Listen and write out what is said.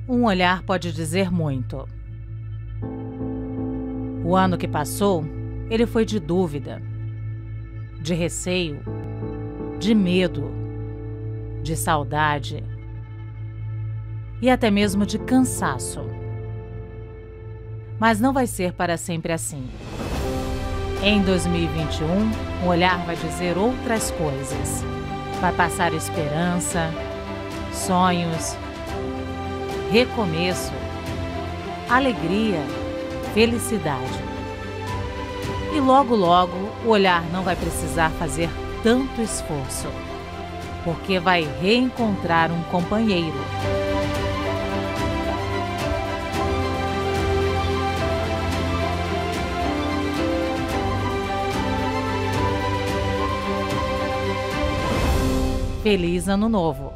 Um olhar pode dizer muito. O ano que passou, ele foi de dúvida, de receio, de medo, de saudade e até mesmo de cansaço. Mas não vai ser para sempre assim. Em 2021, o olhar vai dizer outras coisas. Vai passar esperança, sonhos, recomeço, alegria, felicidade. E logo, logo, o olhar não vai precisar fazer tanto esforço, porque vai reencontrar um companheiro. Feliz Ano Novo!